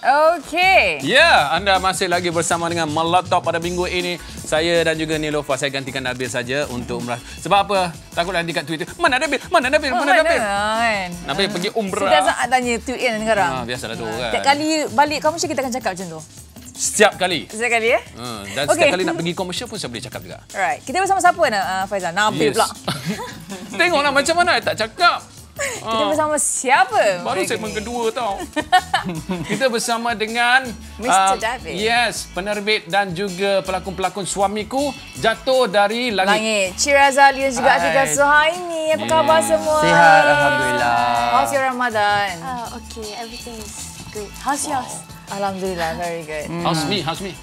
Okey. Ya, anda masih lagi bersama dengan Meletup pada minggu ini. Saya dan juga Nilofa, saya gantikan Nabil saja untuk umrah. Sebab apa? Takut nanti kat Twitter, mana Nabil? Mana Nabil? Mana Nabil? Nabil pergi umrah. Setiap saat tanya tweet kan sekarang. Biasalah tu kan. Setiap kali balik komersial kita akan cakap macam tu. Setiap kali. Setiap kali ya? Dan setiap kali nak pergi komersial pun saya boleh cakap juga. Alright. Kita bersama siapa Faizal? Nabil pula. Tengoklah macam mana tak cakap. Kita bersama siapa? Baru segmen kedua tau. Kita bersama dengan Mr. David. Yes, penerbit dan juga pelakon-pelakon Suamiku Jatuh dari Langit. Cira Zalian juga Atika Suhaimi. Apa khabar semua? Sihat, Alhamdulillah. How's your Ramadan? Okay, everything is good. How's yours? Alhamdulillah, very good. How's me?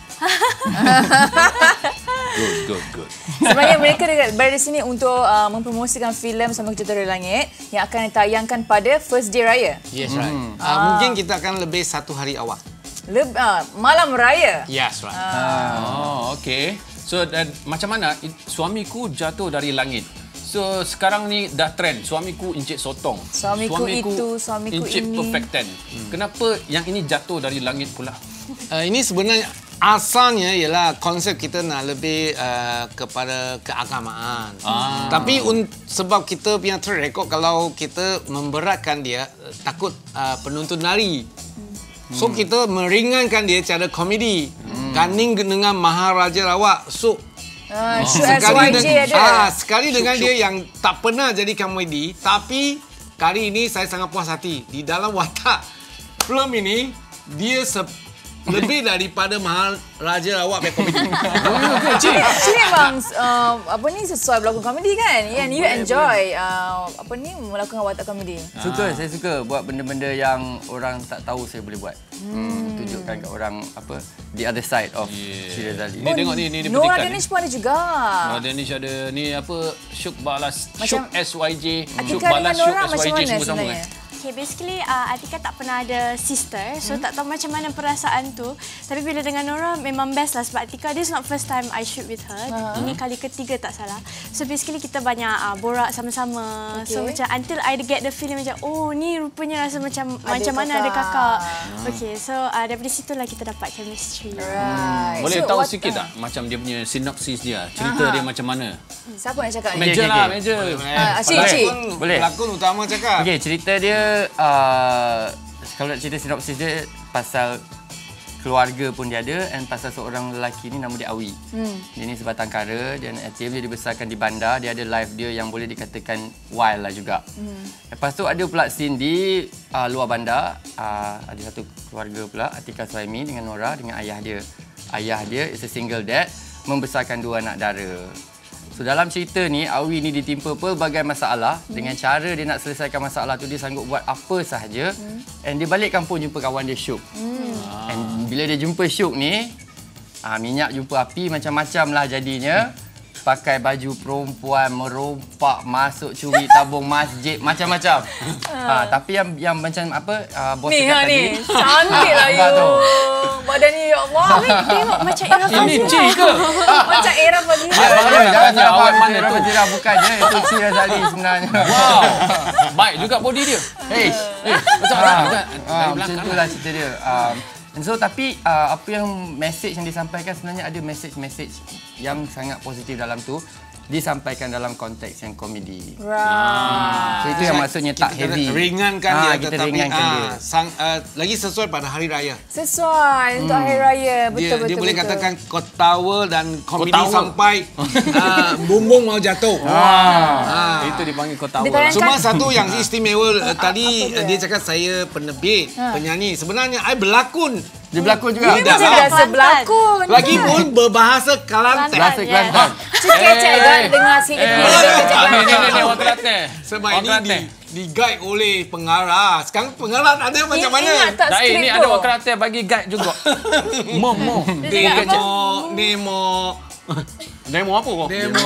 Good. Sebenarnya mereka berada di sini untuk mempromosikan filem Suamiku Jatuh dari Langit yang akan ditayangkan pada First Day Raya. Yes, right. Mungkin kita akan lebih 1 hari awal. Malam Raya? Yes, right. Okay. So, macam mana Suamiku Jatuh dari Langit? So, sekarang ni dah trend. Suamiku Encik Sotong. Suamiku itu, suamiku Encik ini. Perfect 10. Kenapa yang ini jatuh dari langit pula? Ini sebenarnya asalnya ialah konsep kita nak lebih kepada keagamaan. Tapi sebab kita punya track record, kalau kita memberatkan dia, takut penonton lari. So kita meringankan dia cara komedi. Ganding dengan Maharaja Lawak. So sekali dengan dia yang tak pernah jadi komedi, tapi kali ini saya sangat puas hati. Di dalam watak film ini, dia lebih daripada Maharaja Lawak punya komedi. Cik memang sesuai berlakon komedi kan? And you enjoy melakukan watak komedi. Saya suka buat benda-benda yang orang tak tahu saya boleh buat. Tunjukkan kat orang the other side of Cira Zalian. Ni tengok ni Nora petikan. Danish pun ada juga. Nora Danish ada ni Syuk Balas, Syuk SYJ, Syuk Atika Balas, dengan Syuk Nora macam SYJ mana semua sama sebenarnya? Okay, basically Atika tak pernah ada sister, so tak tahu macam mana perasaan tu. Tapi bila dengan Nora memang best lah sebab Atika, this is not first time I shoot with her. Ini kali ketiga tak salah. So basically kita banyak borak sama-sama. So macam until I get the feeling macam, oh ni rupanya rasa macam mana ada kakak. Okay, so daripada situlah kita dapat chemistry. Boleh tahu sikit tak macam dia punya sinopsis dia, cerita dia macam mana? Siapa nak cakap ni? Meja lah, meja. Cik. Boleh. Pelakon utama cakap. Okey, cerita dia kalau nak cerita sinopsis dia pasal keluarga pun dia ada, dan pasal seorang lelaki ni nama dia Awi. Dia ni sebatang kara dan actually dia dibesarkan di bandar, dia ada life dia yang boleh dikatakan wild lah juga. Lepas tu ada pula scene di luar bandar, ada satu keluarga pula, Atika Suhaimi dengan Nora dengan ayah dia. Ayah dia is a single dad, membesarkan 2 anak dara. So dalam cerita ni, Awi ni ditimpa pelbagai masalah. Dengan cara dia nak selesaikan masalah tu, dia sanggup buat apa sahaja. And dia balik kampung jumpa kawan dia Syuk. And bila dia jumpa Syuk ni, minyak jumpa api, macam-macam lah jadinya. Pakai baju perempuan, merompak, masuk curi tabung masjid, macam-macam. Tapi yang macam bos cakap tadi. Ni, cantik lah you. Badan ni, ya Allah. Tengok macam era Ini Cik ke? Macam era pagi. Jangan tanya awak mana tu. Bukannya, itu Cira Zalian sebenarnya. Wow. Baik juga body dia. Macam itulah cerita dia. So tapi apa yang message yang disampaikan, sebenarnya ada message yang sangat positif dalam tu, disampaikan dalam konteks yang komedi. So itu yang maksudnya tak heavy. Ringankan dia, kita tetapi ringankan dia. Lagi sesuai pada hari raya. Sesuai untuk hari raya. Betul. Dia boleh katakan ketawa dan komedi sampai bumbung mau jatuh. Itu dipanggil kotawa. Cuma satu yang istimewa tadi, dia cakap saya penerbit, penyanyi. Sebenarnya I berlakon. Dia berlakon juga. Dia biasa berlakon. Lagipun berbahasa Kelantan. Bahasa Kelantan. Cik dengar sikit. Ni orang Kelantan. Sebab ini di-guide oleh pengarah. Sekarang pengarah ada macam mana? Ingat tak skrip Ini tu? ada orang Kelantan bagi guide juga. Demo apa kau? Demo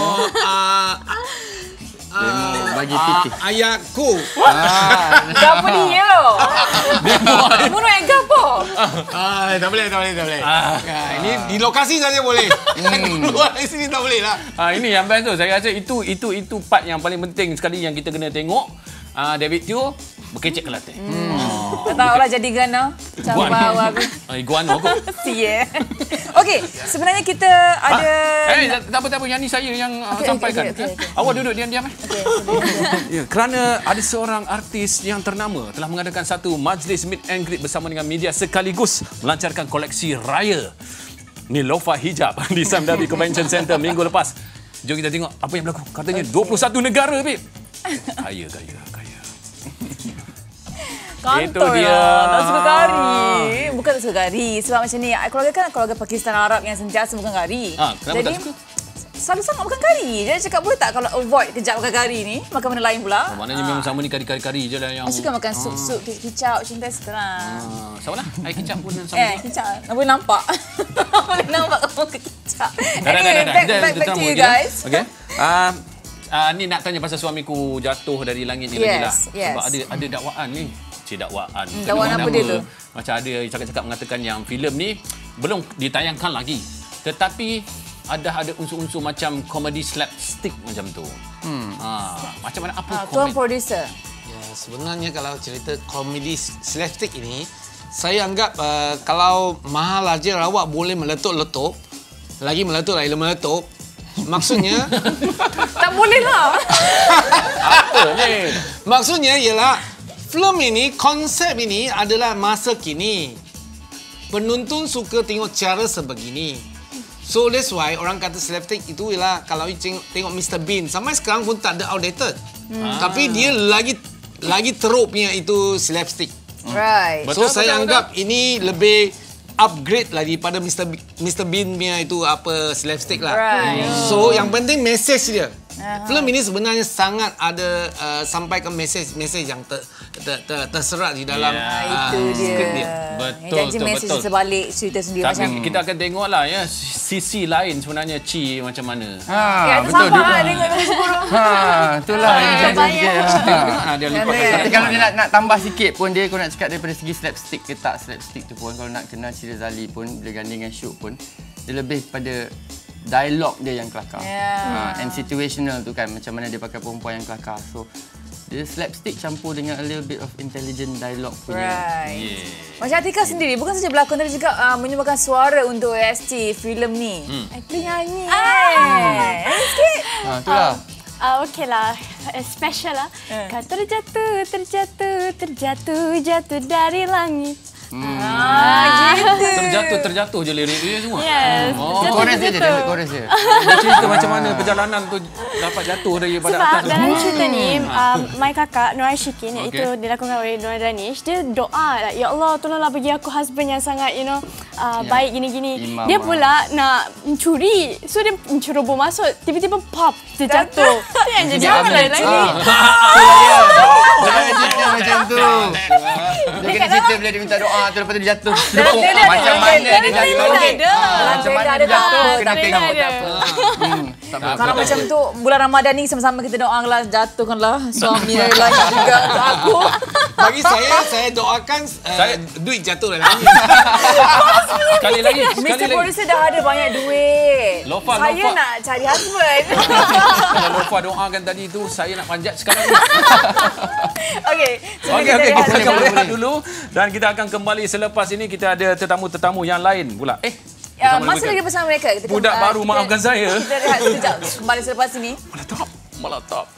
bagi piti. Ayahku. Gapo dia? Muno yang gapo? Tak boleh. Ini di lokasi saja boleh. Luar dari sini tak boleh lah. Ini yang best tu. Saya rasa itu part yang paling penting sekali yang kita kena tengok. David Teo berkecek Kelantan. Tak tahulah jadi gana. Iguana. Iguana aku. Yeah. Okey, sebenarnya kita ada... tak apa. Yang ni saya yang sampaikan. Okay. Awak duduk diam-diam. Okay. Ya, kerana ada seorang artis yang ternama telah mengadakan satu majlis meet and greet bersama dengan media sekaligus melancarkan koleksi raya Niloufar hijab di Sime Darby Convention Center minggu lepas. Jom kita tengok apa yang berlaku. Katanya 21 negara, babe. Kaya. Kantor itu dia. Tak suka kari. Bukan tak suka kari. Sebab macam ni, keluarga kan keluarga Pakistan Arab yang sentiasa makan kari. Kenapa jadi, tak suka? Selalu sangat makan kari. Jadi cakap boleh tak kalau avoid kejap makan kari ni, makan benda lain pula. Maknanya memang sama ni kari-kari je lah yang... Saya suka makan sup-sup, kicap, macam tu sekarang. Sama lah. Air kicap pun sama. Kicap. Tak boleh nampak. Boleh nampak kamu makan kicap. Back to you guys. Okay. Ni nak tanya pasal suamiku jatuh dari langit ni lagi lah. Sebab ada dakwaan ni. Dakwaan. Dakwaan apa dia tu? Macam ada cakap-cakap mengatakan yang filem ni belum ditayangkan lagi. Tetapi ada unsur-unsur macam komedi slapstick macam tu. Macam mana apa Tuan producer. Ya, sebenarnya kalau cerita komedi slapstick ini, saya anggap kalau Maharaja Rawat boleh meletup-letup, lagi meletup. Maksudnya tak boleh lah. apa ni? Maksudnya ialah filem ini, konsep ini adalah masa kini. Penonton suka tengok cara sebegini. So that's why orang kata slapstick itu ialah kalau tengok Mr. Bean sampai sekarang pun tak ada outdated. Tapi dia lagi teruk punya itu slapstick. Right. So saya anggap ini lebih upgrade lah daripada Mr. Bean punya itu apa slapstick lah. Right. So yang penting message dia. Filem ini sebenarnya sangat ada sampaikan message yang terserat di dalam itu skrip dia. dia. Janji message sebalik cerita sendiri. Tapi macam kita akan tengoklah ya sisi lain sebenarnya Ci macam mana. betul. Sama tengok Itulah Dia lipat. Tapi kalau dia nak tambah sikit pun dia, kalau nak cakap daripada segi slapstick ke tak slapstick tu pun, kalau nak kenal Cik Razali pun bila ganding dengan Syuk pun, dia lebih pada dialog dia yang kelakar. And situational tu kan, macam mana dia pakai perempuan yang kelakar. So dia slapstick campur dengan a little bit of intelligent dialogue punya. Right. Macam Atika sendiri, bukan saja berlakon tapi juga menyumbangkan suara untuk OST filem ni. Acting nyanyi. Sikit. Itulah. Okeylah, special lah. Kau terjatuh dari langit. Terjatuh je lirik dia semua. Yes. Chorus dia, chorus dia. Dia cerita macam mana perjalanan tu dapat jatuh daripada Sebab atas. dalam cerita ni, my kakak Nur Aishikin, iaitu dilakonkan oleh Nur Danish, dia doa, ya Allah tolonglah bagi aku husband yang sangat baik gini-gini. Dia pula nak mencuri, so dia menceroboh masuk, tiba-tiba pop, terjatuh. Itu yang jadi lagi. Dia cerita macam tu. Dia kena cerita bila dia minta doa tu, lepas tu dia jatuh. Macam mana dia jatuh? Macam mana dia jatuh? Kena tengok. Kalau macam tu, bulan Ramadan ni sama-sama kita doakanlah, jatuhkanlah suami dari langit juga untuk aku. Bagi saya doakan duit jatuh dari langit. Sekali lagi. Mr. Producer dah ada banyak duit. Saya nak cari husband. Kalau Lofa doakan tadi tu, saya nak panjat sekarang ni. Okey. Kita akan berehat dulu dan kita akan kembali selepas ini. Kita ada tetamu-tetamu yang lain pula. Masih lagi bersama mereka. Budak baru, maafkan saya. Kita rehat sekejap. Kembali selepas ini. Meletap.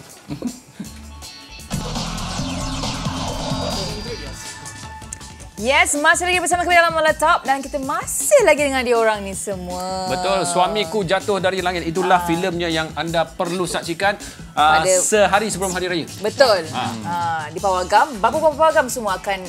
Yes, masih lagi bersama kami dalam Meletap dan kita masih lagi dengan diorang ni semua. Betul, Suamiku Jatuh dari Langit. Itulah filemnya yang anda perlu saksikan sehari sebelum Hari Raya. Betul. Di Pawagam. Berapa pawagam semua akan...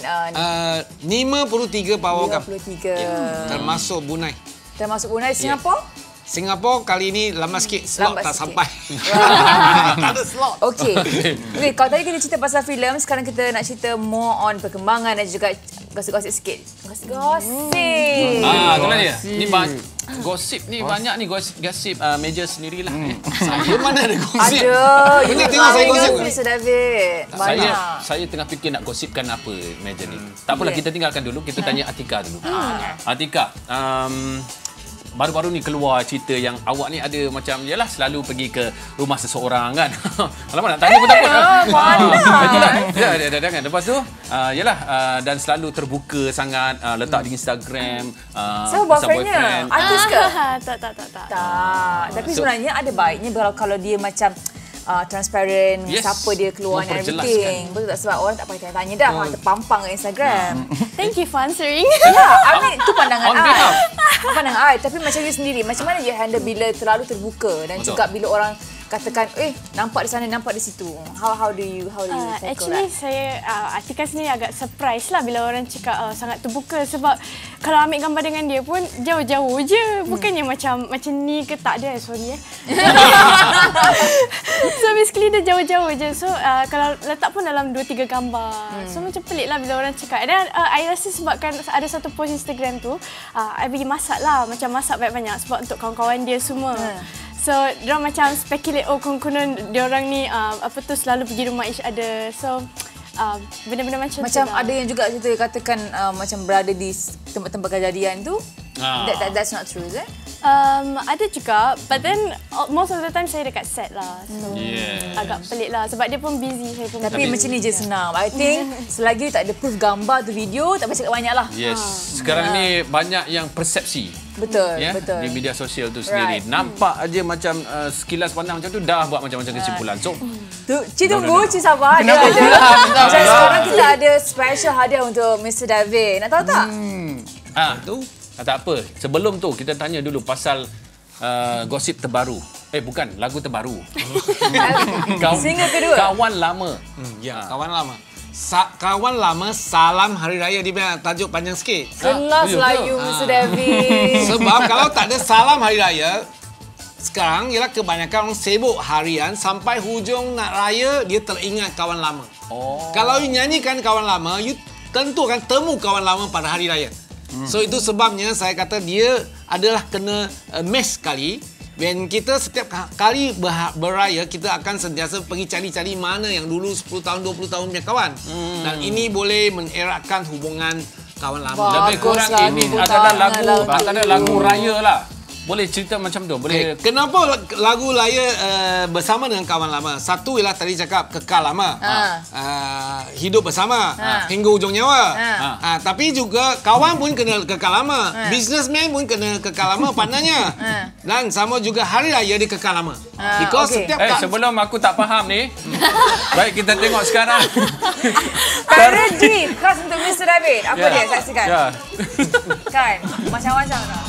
53 pawagam. 53. Termasuk Brunei. Termasuk Brunei, Singapura? Singapura kali ini lama sikit, slot tak sampai. Tak ada slot. Okey. Okay, kalau tadi kita cerita pasal filem, sekarang kita nak cerita more on perkembangan dan juga gosip-gosip sikit. Gosip. Itulah dia. Ni gosip ni banyak ni, gosip meja sendirilah. Saya mana ada gosip? Ada. Boleh tengok saya gosip ke? Mr. David. Banyak. Saya tengah fikir nak gosipkan apa meja ni. Tak apalah, kita tinggalkan dulu. Kita tanya Atika dulu. Atika, baru-baru ni keluar cerita yang awak ni ada macam yalah selalu pergi ke rumah seseorang kan. Alamak nak tanya pun takut. Itulah. Ya, jangan. Lepas tu yalah dan selalu terbuka sangat letak di Instagram Siapa boyfriendnya? Artis ke? Tak. Tapi sebenarnya ada baiknya kalau dia macam transparent, siapa dia keluar and everything. Betul tak? Sebab orang tak payah tanya dah. Terpampang kat Instagram. Thank you for answering. Ya, I mean itu pandangan I. Pandangan I. Tapi macam you sendiri, macam mana you handle bila terlalu terbuka dan juga bila orang katakan, nampak di sana, nampak di situ. How do you tackle actually, saya Atika sendiri agak surprise lah bila orang cakap sangat terbuka sebab kalau ambil gambar dengan dia pun jauh-jauh je. Bukannya macam ni ke tak dia, sorry So basically dia jauh-jauh je. So kalau letak pun dalam 2-3 gambar. So macam pelik lah bila orang cakap. Dan I rasa sebabkan ada satu post Instagram tu, I pergi masak lah. Macam masak banyak-banyak sebab untuk kawan-kawan dia semua. So, diorang macam speculate, konon diorang ni selalu pergi rumah each other. So, benda-benda macam tu. Macam ada yang juga cerita katakan macam berada di tempat-tempat kejadian tu. That's not true, is it? Ada juga, but then most of the time saya dekat set lah. So, agak pelik lah sebab dia pun busy, saya pun Tapi macam ni je senang. I think selagi tak ada proof gambar tu video, tak payah cakap banyak lah. Yes. Sekarang ni banyak yang persepsi. Betul. Di media sosial tu sendiri. Nampak aja macam sekilas pandang macam tu dah buat macam-macam kesimpulan. So, Cik tunggu, Cik sabar. Macam sekarang kita ada special hadiah untuk Mr. David. Nak tahu tak? Tu. Tak apa. Sebelum tu kita tanya dulu pasal gosip terbaru. Bukan, lagu terbaru. Single kedua. Kawan lama. Kawan lama. Kawan lama salam hari raya, dia punya tajuk panjang sikit. Kelas lah you, Mr. David. Sebab kalau tak ada salam hari raya, sekarang ialah kebanyakan orang sibuk harian sampai hujung nak raya dia teringat kawan lama. Kalau you nyanyikan kawan lama, you tentu akan temu kawan lama pada hari raya. So itu sebabnya saya kata dia adalah kena miss sekali. Dan kita setiap kali beraya, kita akan sentiasa pergi cari-cari mana yang dulu 10 tahun, 20 tahun punya kawan. Dan ini boleh mengeratkan hubungan kawan lama. Lebih kurang ini antara lagu raya lah. Boleh cerita macam tu? Boleh. Kenapa lagu raya bersama dengan kawan lama? Satu ialah tadi cakap kekal lama. Hidup bersama hingga ujung nyawa. Tapi juga kawan pun kena kekal lama. Businessman pun kena kekal lama pandangnya. Dan sama juga hari raya dia kekal lama. Because setiap sebelum aku tak faham ni. Baik, kita tengok sekarang. Parodi khas untuk Mr. David. Apa dia? Saksikan. Kan? Macam-macam tak?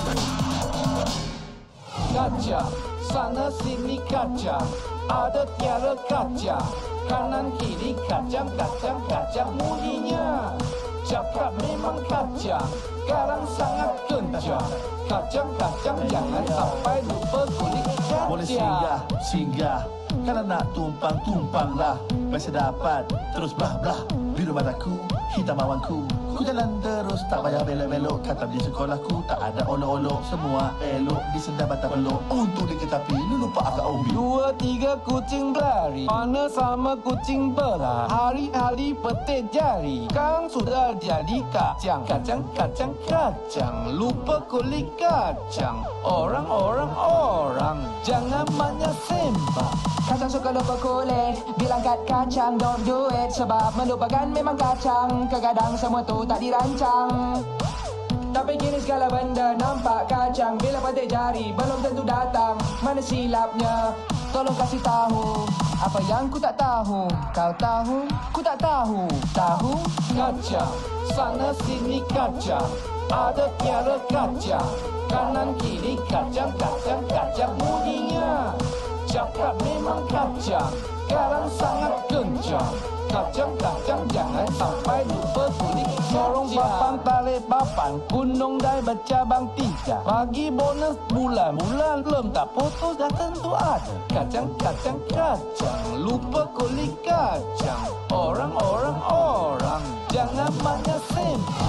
Kaca, sana sini kaca, ada tiara kaca, kanan kiri kacang bunyinya. Cakap memang kacang, sekarang sangat kencang. Kacang jangan sampai lupa kulit kaca. Boleh singgah, kalau nak tumpang-tumpanglah. Biasa dapat, terus belah-belah. Biru mataku, hitam awanku. Ku jalan terus, tak payah belok-belok. Kata di sekolahku, tak ada olok-olok. Semua elok, di sedap batang peluk. Untuk dia tetapi, lu lupa agak umbi. 2, 3 kucing berlari, mana sama kucing belah. Hari-hari petik jari, sekarang sudah jadi kacang. Kacang, lupa kulit kacang. Orang, jangan banyak sembah. Kacang suka lupa kulit, bilang kat kacang don't do it. Sebab melupakan memang kacang, kadang semua tu tak dirancang. Tapi kini segala benda nampak kacang. Bila petik jari belum tentu datang. Mana silapnya? Tolong kasih tahu apa yang ku tak tahu. Kau tahu? Ku tak tahu. Tahu? Kacang, sana sini kacang, ada tiara kacang, kanan kiri kacang bunyinya. Cakap memang kacang, sekarang sangat kencang. Kacang jangan sampai lupa kulit sorong papan tarik papan, gunung dai bercabang 3. Bagi bonus bulan belum tak putus dah tentu ada. Kacang, lupa kulit kacang. Orang, jangan banyak sembah.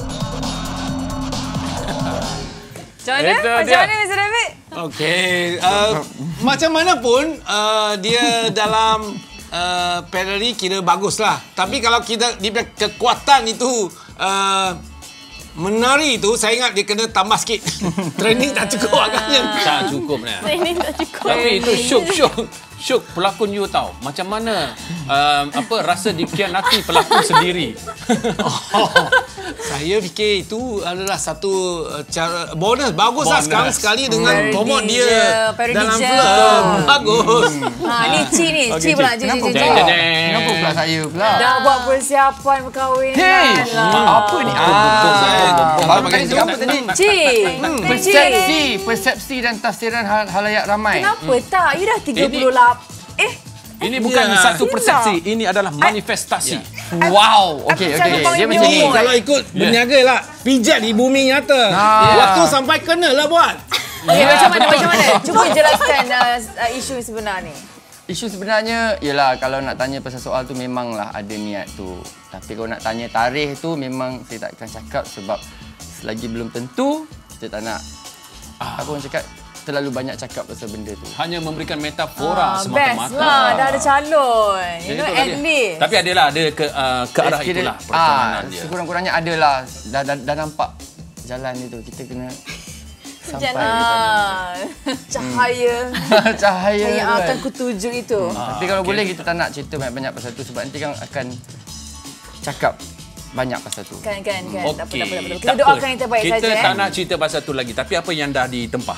Macam mana Mr. David? Okey, macam mana pun dia dalam parody kira baguslah. Tapi kalau kita dia kekuatan itu menari tu saya ingat dia kena tambah sikit. Training tak cukup agaknya. Tak cukup ni. Training tak cukup. Tapi itu syuk pelakon you tahu. Macam mana rasa dikhianati pelakon sendiri. Saya fikir itu adalah satu cara bonus. Baguslah sekarang sekali dengan promote dia dalam film. Bagus. Ni Ci pula. Kenapa pula saya pula? Dah buat persiapan berkahwin. Apa ni? Baru tadi cakap apa tadi? Persepsi dan tafsiran halayak ramai. Kenapa tak? You dah 38. Ini bukan satu persepsi, ini adalah manifestasi. Wow. Okey. Dia macam ni. Kalau ikut berniaga lah, pijat di bumi nyata. Waktu sampai kena lah buat. Macam mana? Cuba jelaskan isu sebenar ni. Isu sebenarnya ialah kalau nak tanya pasal soal tu memanglah ada niat tu. Tapi kalau nak tanya tarikh tu memang saya tak akan cakap sebab selagi belum tentu kita tak nak apa orang cakap terlalu banyak cakap pasal benda tu. Hanya memberikan metafora semata-mata. Best lah, dah ada calon. At least. Tapi ada ke arah itulah perjalanan dia. Sekurang-kurangnya adalah dah nampak jalan itu. Kita kena sampai ke sana. Cahaya yang akan kutuju itu. Tapi kalau boleh kita tak nak cerita banyak-banyak pasal tu sebab nanti kan akan cakap banyak pasal tu. Kan. Okey. Kita doakan yang terbaik saja. Kita tak nak cerita pasal tu lagi. Tapi apa yang dah ditempah?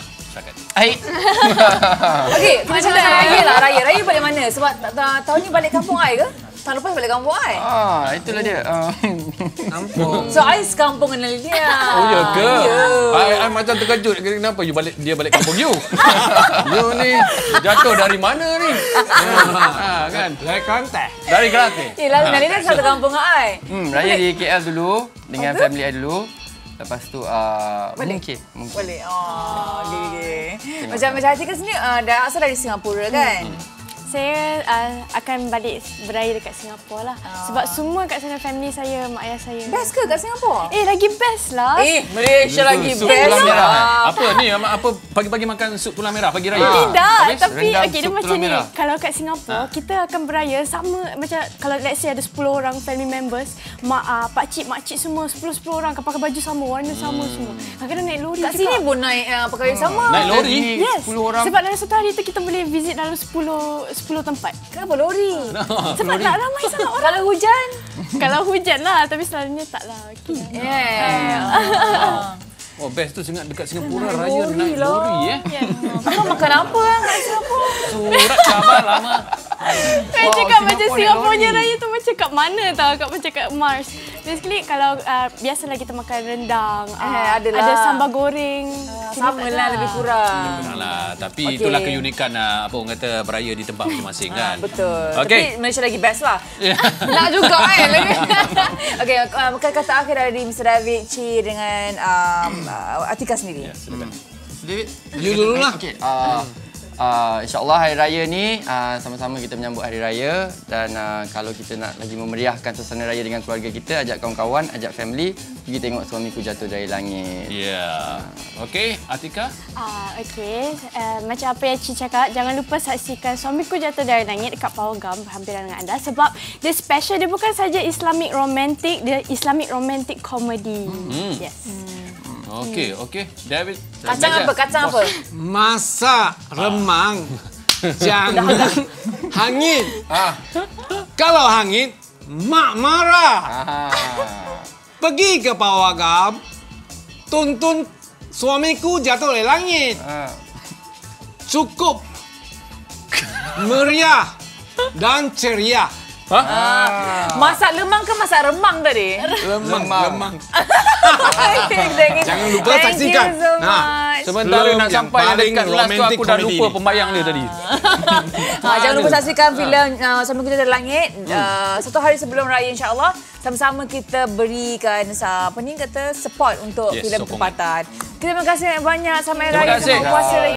Okey, kita cerita raya lah. Raya balik mana? Sebab tahun ni balik kampung I ke? Tahun lepas balik kampung I. Itulah dia. Kampung. So I sekampung dengan dia. Oh ya ke? I macam terkejut. Kenapa dia balik kampung you? You ni jatuh dari mana ni? Kan? Dari Kelantan. Dari Kelantan. Lalu Nalina satu kampung dengan I. Raya di KL dulu dengan family I dulu. Lepas tu mungkin. Boleh. Okay. Macam Hati kan sini asal dari Singapura kan? Saya akan balik beraya dekat Singapura lah. Sebab semua kat sana family saya, mak ayah saya. Best ke kat Singapura? Lagi best lah. Malaysia lagi sup best. Tulang merah. Apa ni? Apa pagi-pagi makan sup tulang merah pagi raya? Tidak, tapi rendang dia sup macam tulang ni. merah. Kalau kat Singapura, kita akan beraya sama macam kalau let's say ada 10 orang family members, pakcik, makcik semua 10 orang akan pakai baju sama, warna sama semua. Kadang-kadang naik lori kat sini pun naik pakai sama. Naik lori? Yes. 10 orang. Sebab dalam satu hari tu kita boleh visit dalam 10 tempat. Kenapa lori? Sebab tak ramai sangat orang. Kalau hujan? Kalau hujan lah, tapi selalunya taklah. Oh, best tu dekat Singapura raya naik lori Kau makan apa kat Singapura? Surat khabar lama. Saya cakap macam Singapura raya tu macam kat mana tau, macam kat Mars. Basically kalau biasalah kita makan rendang, ada sambal goreng. Sama lah lebih kurang. Tapi itulah keunikan apa orang kata beraya di tempat masing-masing kan. Betul. Okay. Tapi Malaysia lagi best lah. Nak juga Okey, kata akhir dari Mr. David Ci dengan Atika sendiri. Ya, silakan. You dulu lah. Okey. InsyaAllah hari raya ni sama-sama kita menyambut hari raya dan kalau kita nak lagi memeriahkan suasana raya dengan keluarga kita, ajak kawan-kawan, ajak family pergi tengok Suamiku Jatuh Dari Langit. Ya. Okey, Atika? Okey, macam apa yang Ci cakap, jangan lupa saksikan Suamiku Jatuh Dari Langit dekat Powergum berhampiran dengan anda sebab dia special, dia bukan saja Islamic romantic, dia Islamic romantic comedy. Yes. Okey. David. Kacang apa? Masak remang. Jangan hangit. Kalau hangit, mak marah. Pergi ke Pawagam, tonton Suamiku Jatuh Dari Langit. Cukup meriah dan ceria. Masak lemang ke masak remang tadi? Lemang. Jangan lupa saksikan. Thank you so much. Sementara nak sampai dekat last tu aku dah lupa pembayang dia tadi. Jangan lupa saksikan filem Suamiku Jatuh Dari Langit satu hari sebelum raya insya-Allah. Sama-sama kita berikan support untuk filem tempatan. Terima kasih banyak sampai raya, selamat puasa.